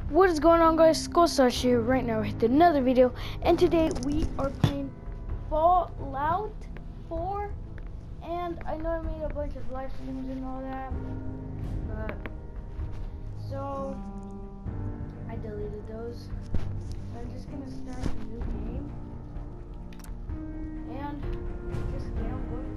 What is going on, guys? Skullstar here right now with another video, and today we are playing Fallout 4. And I know I made a bunch of live streams and all that, but so I deleted those. So I'm just gonna start a new game and just get on board.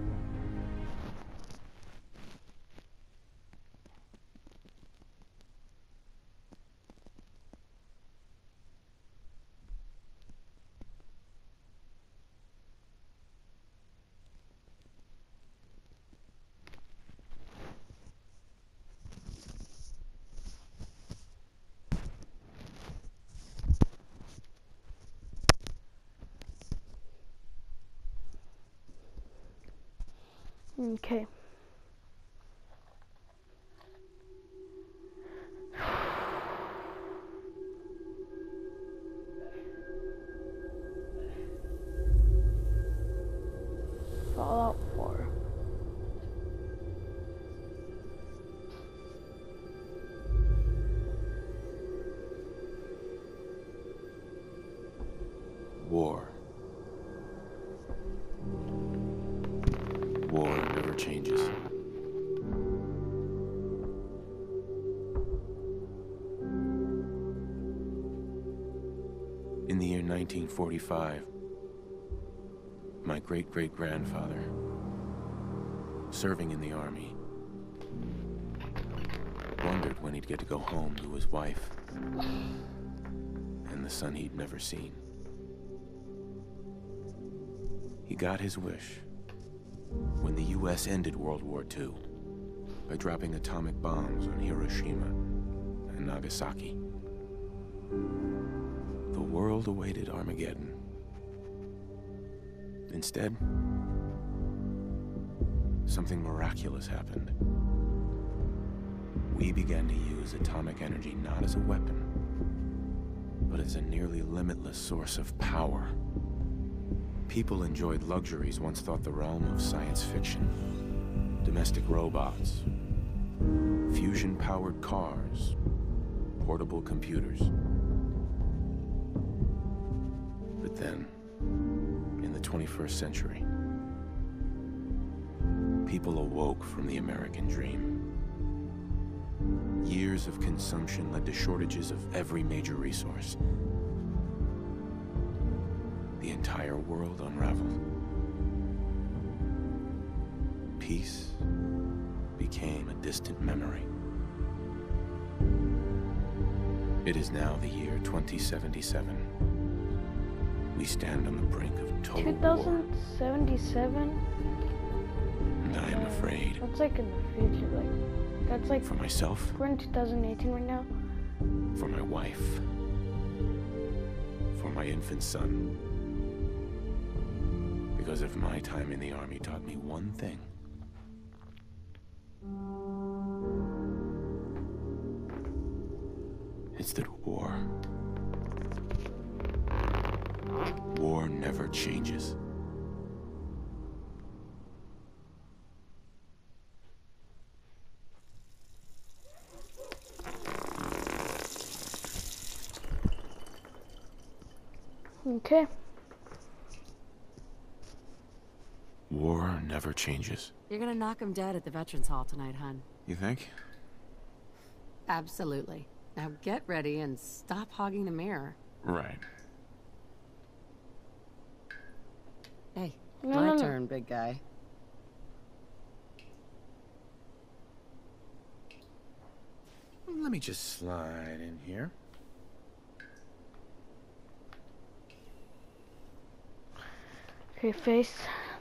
Okay. Fallout 4. War. War never changes. In the year 1945, my great-great-grandfather, serving in the army, wondered when he'd get to go home to his wife and the son he'd never seen. He got his wish when the U.S. ended World War II by dropping atomic bombs on Hiroshima and Nagasaki. The world awaited Armageddon. Instead, something miraculous happened. We began to use atomic energy not as a weapon, but as a nearly limitless source of power. People enjoyed luxuries once thought the realm of science fiction. Domestic robots, fusion-powered cars, portable computers. But then, in the 21st century, people awoke from the American dream. Years of consumption led to shortages of every major resource. The entire world unraveled. Peace became a distant memory. It is now the year 2077. We stand on the brink of total war. 2077? And I am afraid. That's like in the future, like, that's like... For myself. We're in 2018 right now. For my wife. For my infant son. Because if my time in the army taught me one thing, it's that war never changes. Okay. War never changes. You're gonna knock him dead at the Veterans Hall tonight, hon. You think? Absolutely. Now get ready and stop hogging the mirror. Right. Hey, No, my no. turn, big guy. Let me just slide in here. Okay, face.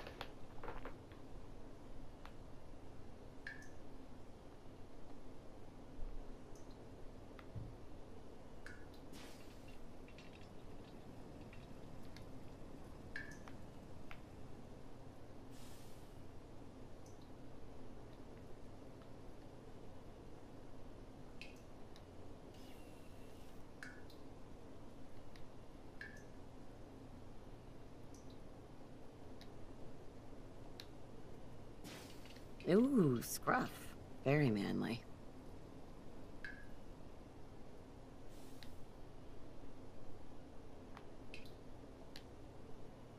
Ooh, scruff. Very manly.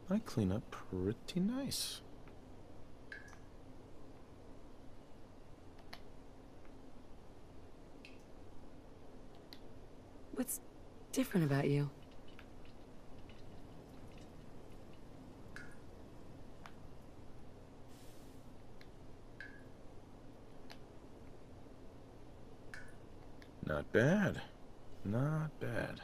I clean up pretty nice. What's different about you? Not bad. Not bad.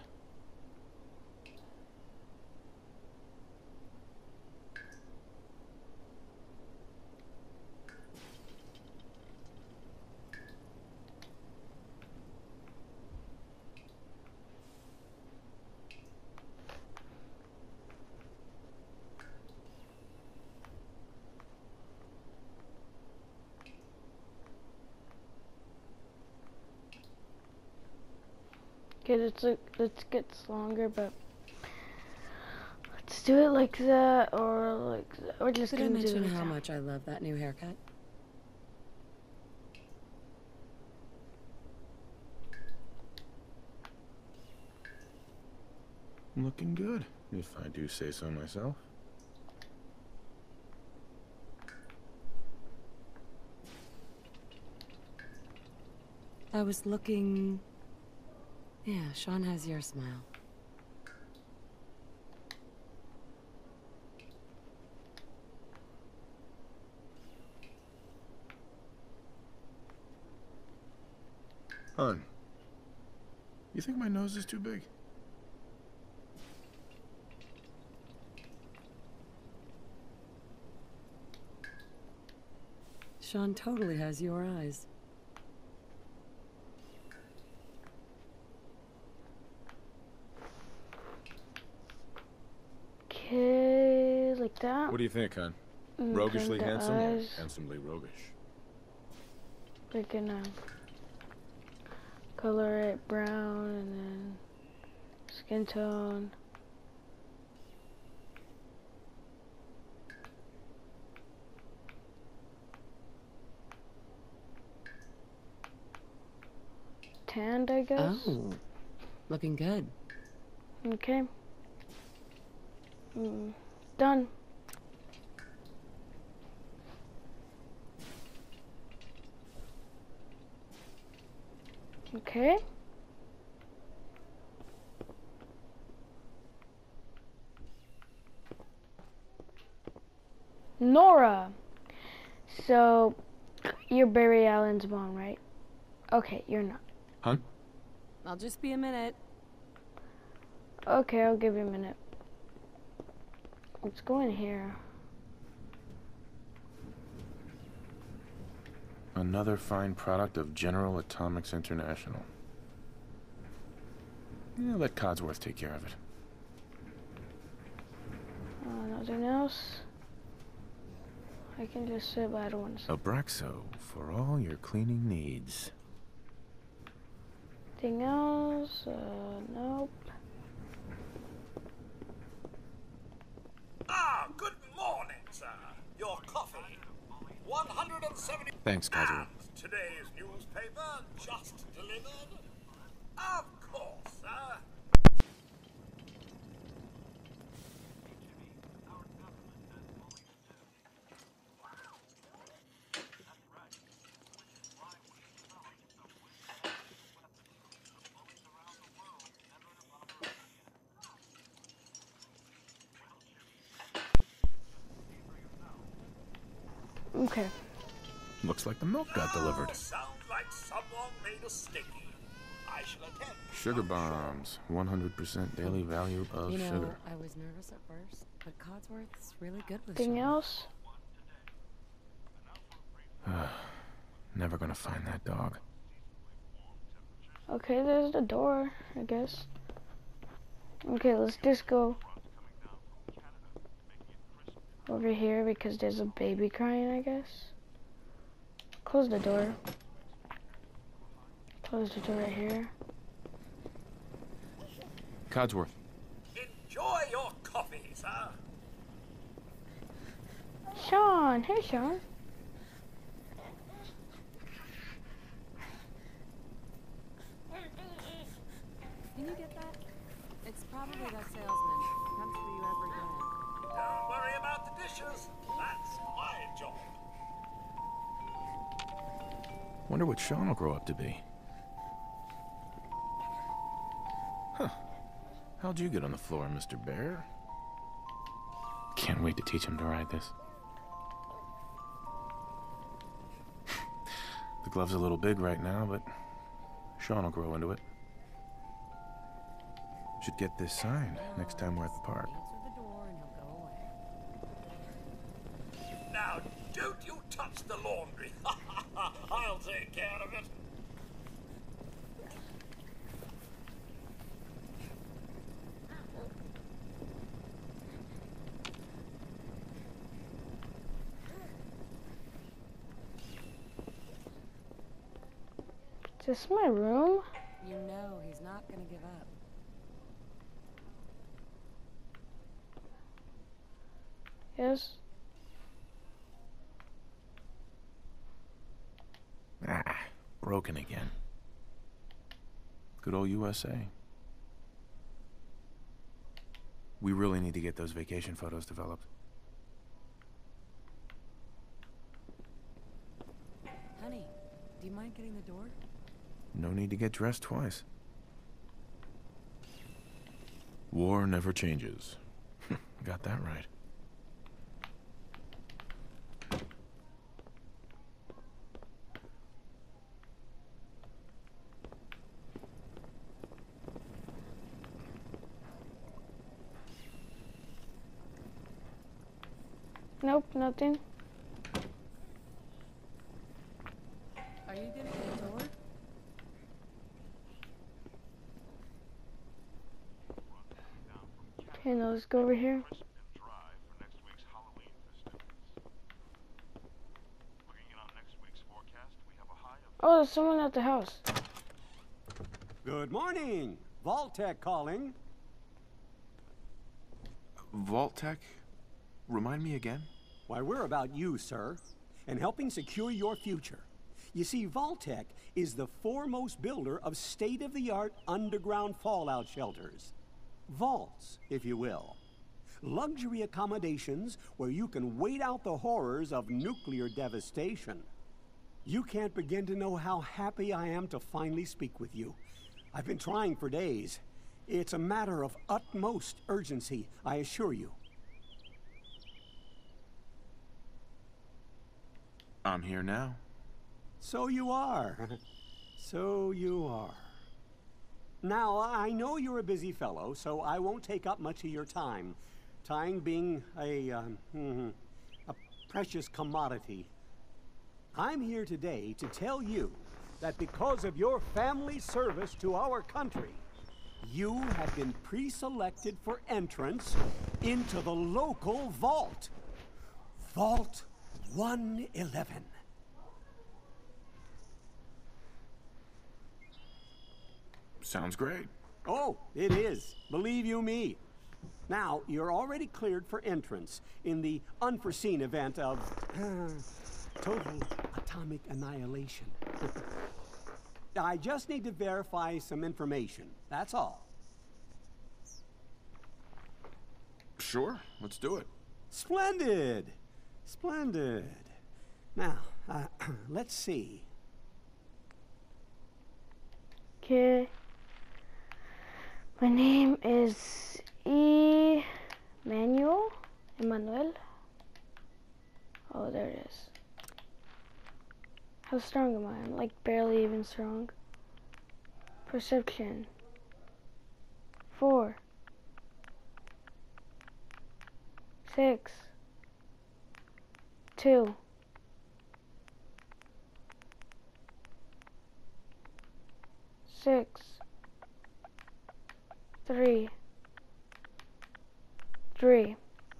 Okay, let's get longer, but let's do it like that, or like that. We're just Did I gonna do it mention like how that. much I love that new haircut? Looking good, if I do say so myself. I was looking... Yeah, Sean has your smile. Hun, you think my nose is too big? Sean totally has your eyes. Okay, like that. What do you think, hun? And Roguishly then the handsome or eyes. handsomely roguish? We're gonna color it brown and then skin tone. Tanned, I guess. Oh, looking good. Okay. Done. Okay. Nora. So, you're Barry Allen's mom, right? Okay, you're not. Hun? I'll just be a minute. Okay, I'll give you a minute. Let's go in here. Another fine product of General Atomics International. Yeah, let Codsworth take care of it. Nothing else. I can just sit, but I don't want to sit. Abraxo for all your cleaning needs. Anything else? Nope. Ah, good morning, sir. Your coffee. 170. Thanks, Codsworth. And today's newspaper just delivered. Of course, sir. Okay. Looks like the milk got delivered. Sounds like someone made a sticky. I shall attend. Sugar bombs. 100% daily value of You know, sugar. I was nervous at first, but Codsworth's really good with Anything Sean. else? Never gonna find that dog. Okay, there's the door, I guess. Okay, let's just go over here because there's a baby crying, I guess. Close the door. Close the door right here. Codsworth. Enjoy your coffee, sir. Sean! Hey, Sean. Can you get that? It's probably that salesman. Comes for you every day. Don't pictures, that's my job. Wonder what Sean will grow up to be. Huh. How'd you get on the floor, Mr. Bear? Can't wait to teach him to ride this. The glove's a little big right now, but Sean will grow into it. Should get this signed next time we're at the park. Answer the door and he'll go away. Now, don't you touch the laundry. I'll take care of it. Is this my room? You know he's not gonna give up. Yes. Ah, broken again. Good old USA. We really need to get those vacation photos developed. Honey, do you mind getting the door? No need to get dressed twice. War never changes. Got that right. Nope, nothing. Are you gonna get the door? Okay, now let's go over here. Oh, there's someone at the house. Good morning. Vault-Tec calling. Vault-Tec? Remind me again? Why, we're about you, sir, and helping secure your future. You see, Vault-Tec is the foremost builder of state-of-the-art underground fallout shelters. Vaults, if you will. Luxury accommodations where you can wait out the horrors of nuclear devastation. You can't begin to know how happy I am to finally speak with you. I've been trying for days. It's a matter of utmost urgency, I assure you. I'm here now. So you are. So you are. Now, I know you're a busy fellow, so I won't take up much of your time. Time being a precious commodity. I'm here today to tell you that because of your family service to our country, you have been pre-selected for entrance into the local vault. Vault 111. Sounds great. Oh, it is. Believe you me. Now, you're already cleared for entrance in the unforeseen event of total atomic annihilation. I just need to verify some information. That's all. Sure, let's do it. Splendid. Splendid. Now, let's see. Okay. My name is Emmanuel. Oh, there it is. How strong am I? I'm like barely even strong. Perception. 4. 6. 2. 6. 3. 3.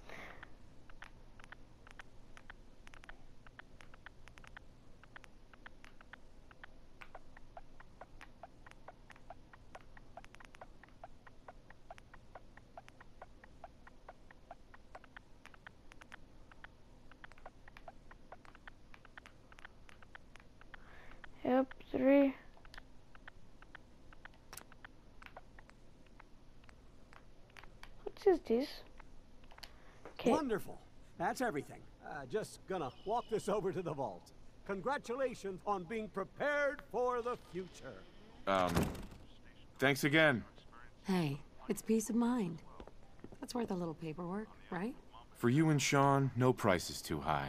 Yep, 3. What is this? Okay. Wonderful. That's everything. Just gonna walk this over to the vault. Congratulations on being prepared for the future. Thanks again. Hey, it's peace of mind. That's worth a little paperwork, right? For you and Sean, no price is too high.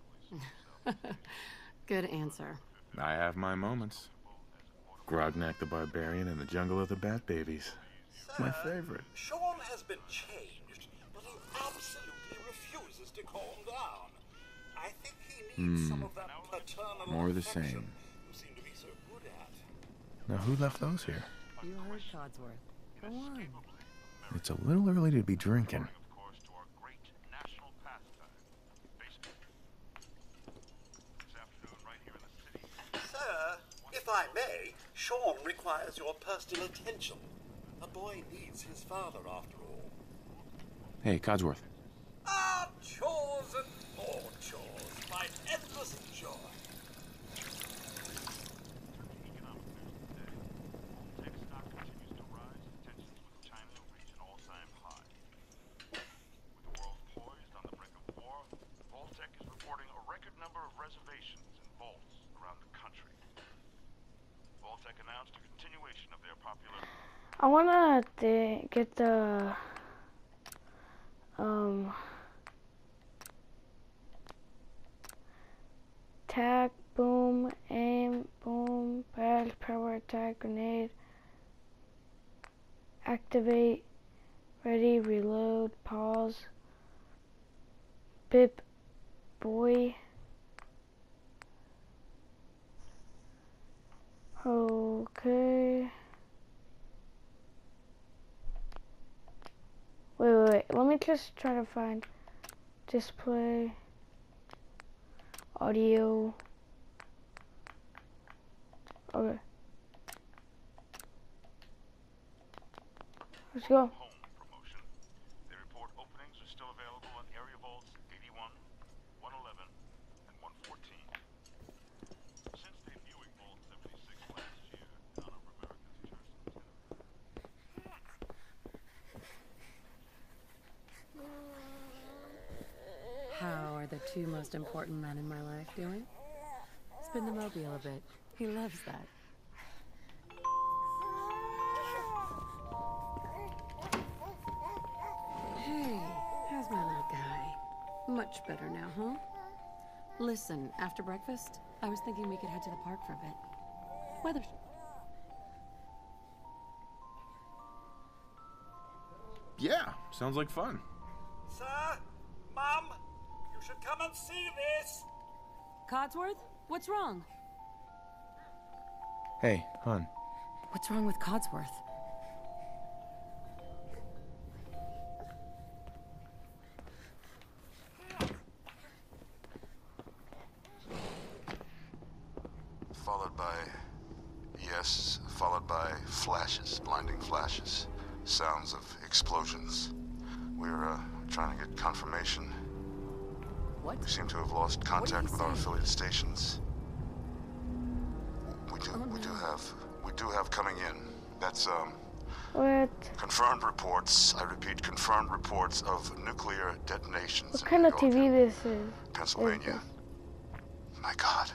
Good answer. I have my moments. Grognak the Barbarian in the Jungle of the Bat Babies. My favorite. Sean has been changed, but he absolutely refuses to calm down. I think he needs some of that paternal More the affection same. you seem to be so good at. Now who left those here? You heard Codsworth. Go on. It's a little early to be drinking. Of course, to our great national pastime, baseball. This afternoon, right here in the city. Sir, if I may, Sean requires your personal attention. A boy needs his father, after all. Hey, Codsworth. Ah, chores and more chores. My endless joy. Economic news today. Tech stock continues to rise. Tensions with China reach an all-time high. With the world poised on the brink of war, Vault-Tec is reporting a record number of reservations in vaults around the country. Vault-Tec announced a continuation of their popular... I wanna get the tag, boom, aim, boom, pad, power attack, grenade, activate, ready, reload, pause, bip, boy. Okay. Wait. Let me just try to find display, audio. Okay. Let's go. Home promotion. They report openings are still available on area vaults 81, 111, and 114. Since debuting Vault 76 last year, none of America's How are the two most important men in my life doing? Spin the mobile a bit. He loves that. Hey, how's my little guy? Much better now, huh? Listen, after breakfast, I was thinking we could head to the park for a bit. Weather's... Yeah, sounds like fun. Sir, Mum, you should come and see this. Codsworth? What's wrong? Hey, hon. What's wrong with Codsworth? Followed by flashes, blinding flashes, sounds of explosions. We're trying to get confirmation. What? We seem to have lost contact with our affiliate stations. We do have coming in. That's What? confirmed reports. I repeat, confirmed reports of nuclear detonations. What in kind of New York TV and this is? Pennsylvania. My God.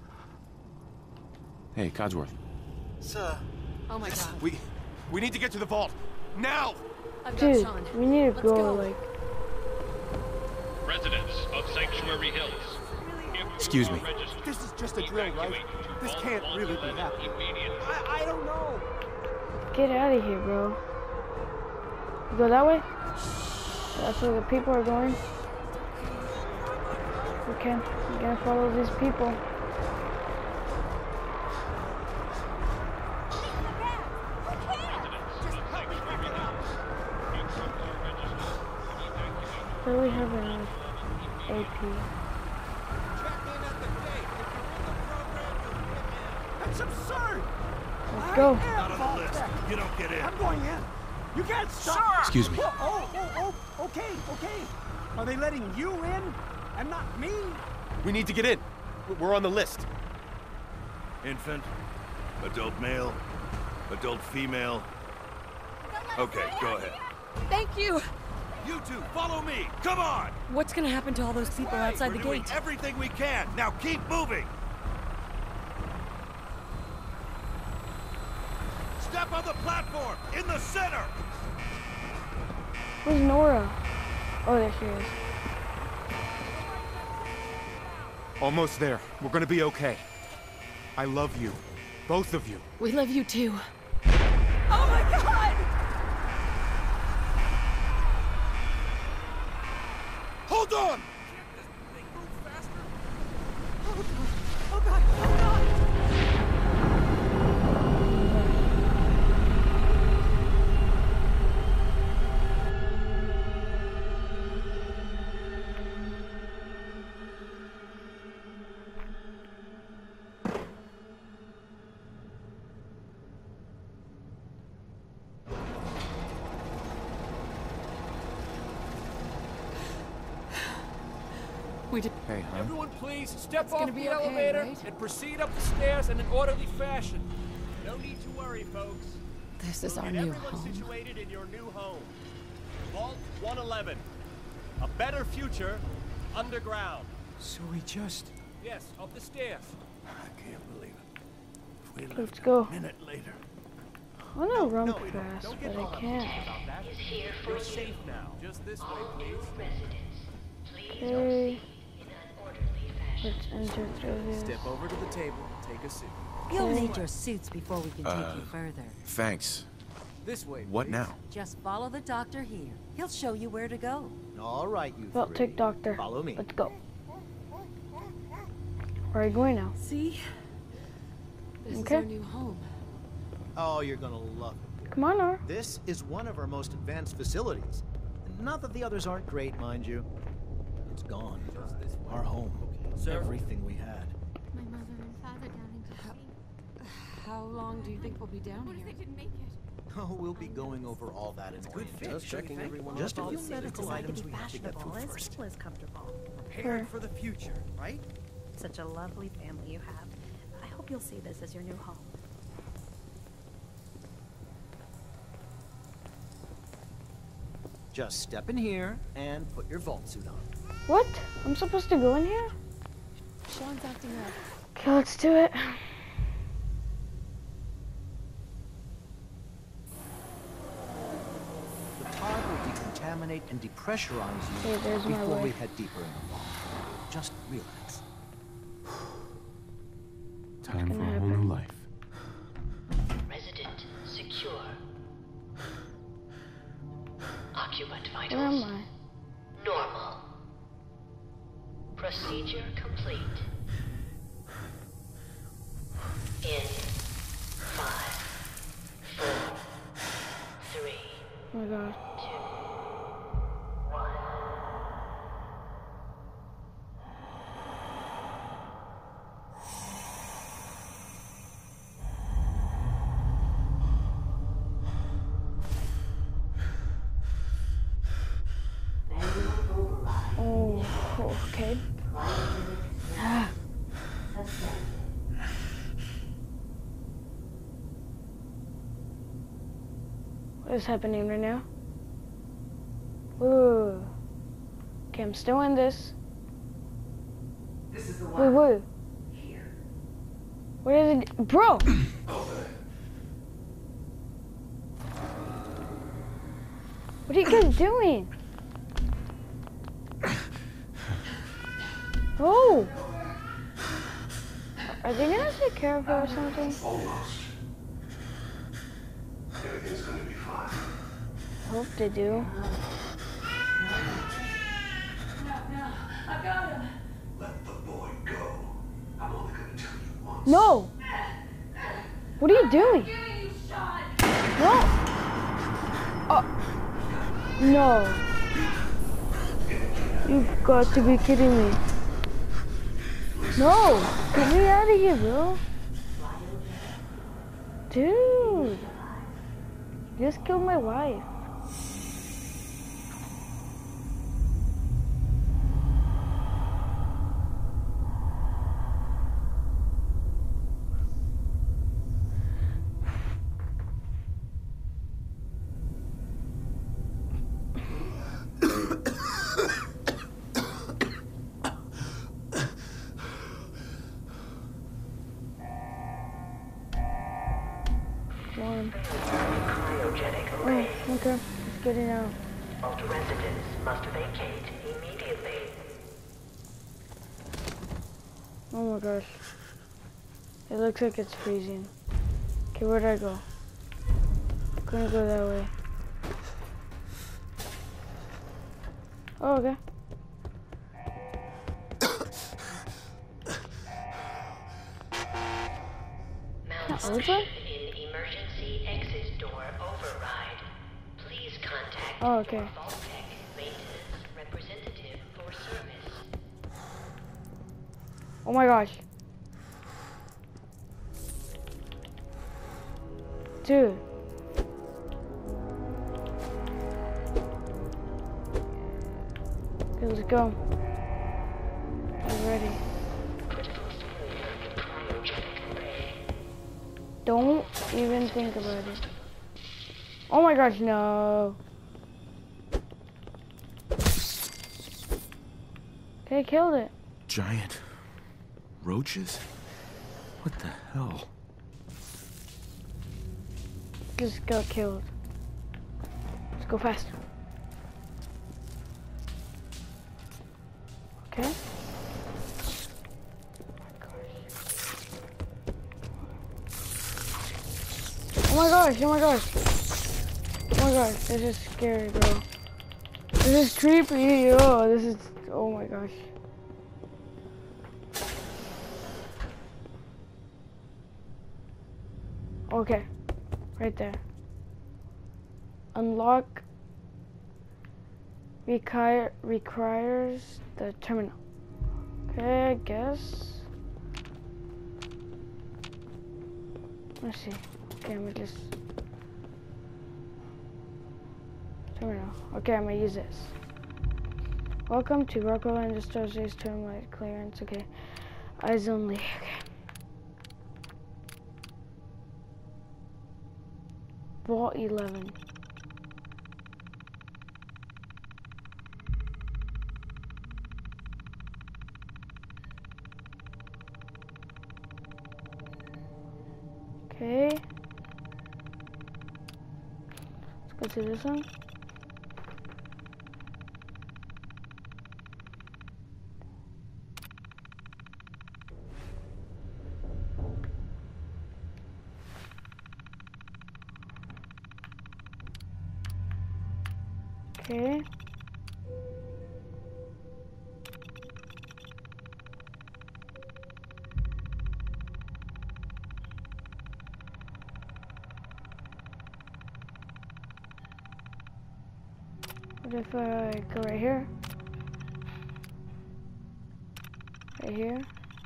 Hey, Codsworth. Sir, Oh my god. We need to get to the vault. Now! I've got Dude, Sean. we need to Let's go, go. like... Residents of Sanctuary Hills. Excuse me. This is just a drill, right? This can't really be happening. I don't know. Get out of here, bro. You go that way? That's where the people are going. We gotta follow these people. So we have an AP. That's absurd. Let's go. not on the list. You don't get in. I'm going in. You can't stop. Excuse me. Okay. Are they letting you in and not me? We need to get in. We're on the list. Infant, adult male, adult female. Okay, go ahead. Thank you. You two, follow me! Come on! What's gonna happen to all those people outside the We're doing gate? everything we can! Now keep moving! Step on the platform! In the center! Where's Nora? Oh, there she is. Almost there. We're gonna be okay. I love you. Both of you. We love you too. Oh my god! Hold on! Oh god! Oh god! We did. Hey, hon. Everyone please, step It's off gonna the be okay, elevator right? and proceed up the stairs in an orderly fashion. No need to worry, folks. This is We'll our get new everyone home. situated in your new home. Vault 111. A better future underground. So we just... Yes, up the stairs. I can't believe it. If we Let's left go. a minute later. I wanna run No, we don't. fast, Don't get but all I can't. upset about that. You're safe now. Just this way, please. Okay. Let's enter through this. Step over to the table. Take a seat. You'll need your suits before we can take you further. Thanks. This way. What please. now? Just follow the doctor here. He'll show you where to go. All right, you Well, three. take doctor. Follow me. Let's go. Where are you going now? See? This Okay. is our new home. Oh, you're gonna love it. Come on, Nora. This is one of our most advanced facilities. Not that the others aren't great, mind you. It's gone. Our home. Everything we had. My mother and father down in D.C. How long do you think we'll be down What if here? they didn't make it? Oh, we'll be going over all that in good faith. Just checking everyone. Just a few It's medical designed to items be we have to get through fashionable, as first. well as comfortable. Prepared for the future, right? Such a lovely family you have. I hope you'll see this as your new home. Just step in here and put your vault suit on. What? I'm supposed to go in here? Sean's acting up. Okay, let's do it. The pod will decontaminate and depressurize you Hey, there's my before we way. head deeper in the vault. Just relax. Time for gonna a whole new life. Resident secure. Occupant Where vitals am I? normal. Procedure complete. In 5, 4, 3, Oh my god. 2, 1. Oh, okay. Ah. What is happening right now? Whoa. Okay, I'm still in this. This is the Wait, wait. Here. What is it? Bro! What are you guys doing? Oh! Are they gonna take care of her or something? Almost. Everything's gonna be fine. Hope they do. I got him. Let the boy go. I'm only gonna tell you once. No! What are you doing? No! No. You've got to be kidding me. No! Get me out of here, bro. Dude. You just killed my wife. on. Cryogenic Oh, array. okay. It's getting out. All residents must vacate immediately. Oh my gosh. It looks like it's freezing. Okay, where'd I go? I'm gonna go that way. Oh, okay. Malfunction in emergency exit door override. Please contact Oh, okay. your Vault-Tec maintenance representative for service. Oh my gosh. Dude. Okay, let's go. I'm ready. Don't even think about it. Oh my gosh, no. Okay, killed it. Giant roaches? What the hell? Just got killed. Let's go faster. Okay. Oh my gosh, oh my gosh. Oh my gosh, this is scary, bro. This is creepy, oh, this is, oh my gosh. Okay, right there. Unlock requires the terminal. Okay, I guess. Let's see. Okay, I'm gonna just terminal. Okay, I'm gonna use this. Welcome to Rockwell Industries terminal clearance. Okay, eyes only. Okay. Vault 11. Okay. Let's go to this one. Okay. What if I go right here? Right here?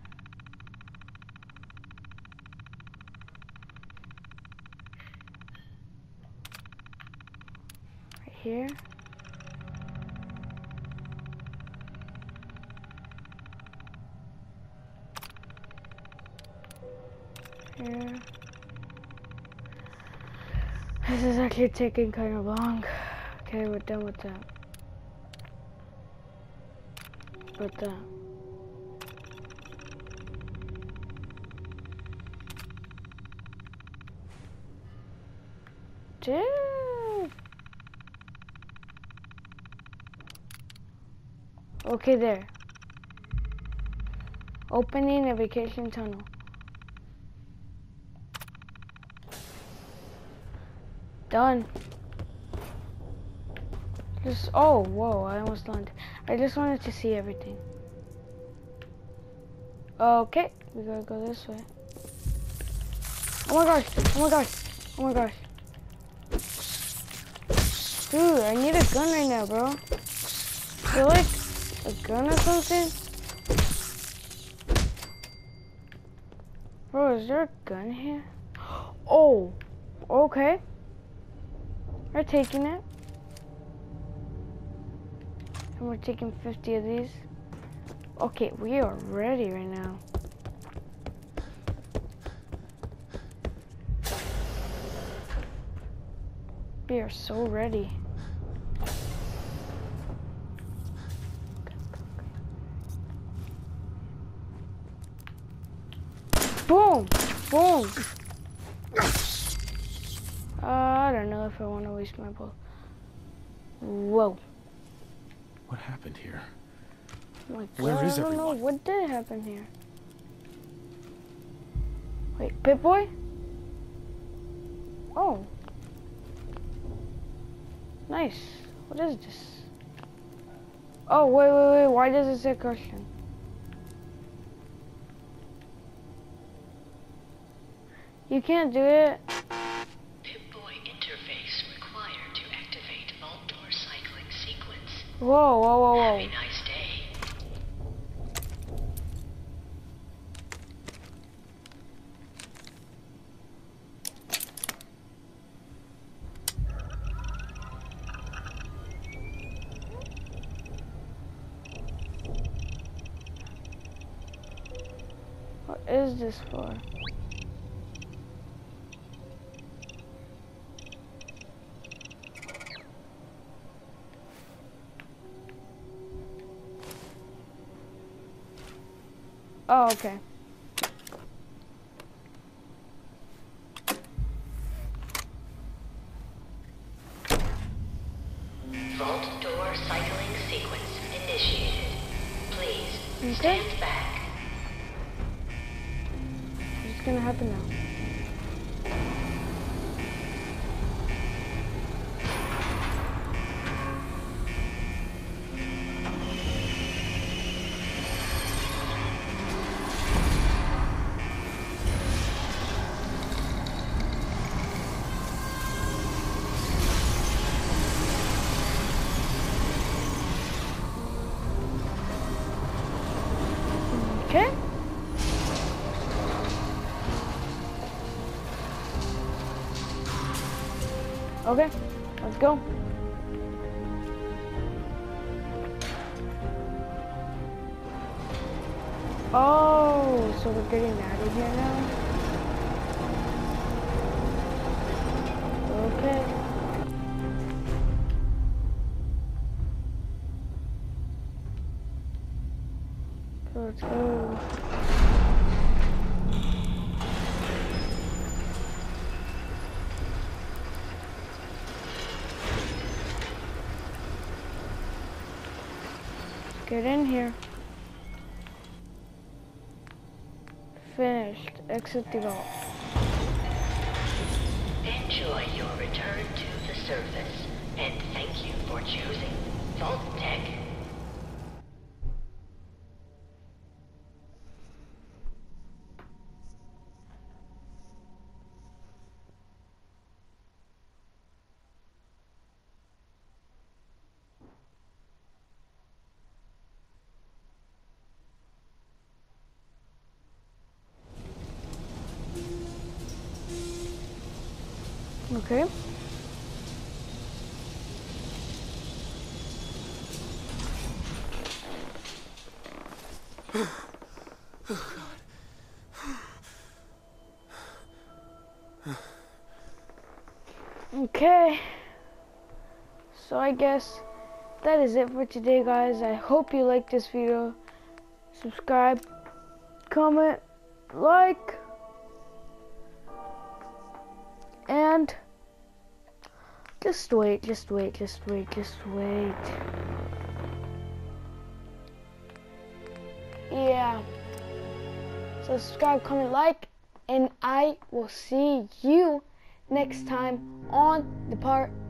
Right here? Here. This is actually taking kind of long. Okay, we're done with that. With that. Dude. Okay, there. Opening a vacation tunnel. Done. Just, oh, whoa, I almost landed. I just wanted to see everything. Okay, we gotta go this way. Oh my gosh, oh my gosh, oh my gosh. Dude, I need a gun right now, bro. Feel like a gun or something? Bro, is there a gun here? Oh, okay. We're taking it. And we're taking 50 of these. Okay, we are ready right now. We are so ready. Boom! Boom! don't know if I want to waste my bullet. Whoa. What happened here? Like, Where is I don't know everyone? what did happen here. Wait, Pip-Boy? Oh. Nice. What is this? Oh, wait. Why does it say question? You can't do it. Pip-Boy interface required to activate vault door cycling sequence. Whoa. Have a nice day. What is this for? Oh, okay. Vault door cycling sequence initiated. Please Okay. stand back. What's gonna happen now? Okay. Okay, let's go. Oh, so we're getting out of here now? Okay. So let's go. Get in here. Finished. Exit the vault. Enjoy your return to the surface, and thank you for choosing Vault-Tec. Okay. Okay. So I guess that is it for today, guys. I hope you liked this video. Subscribe, comment, like, and just wait. Yeah. So subscribe, comment, like, and I will see you next time on the part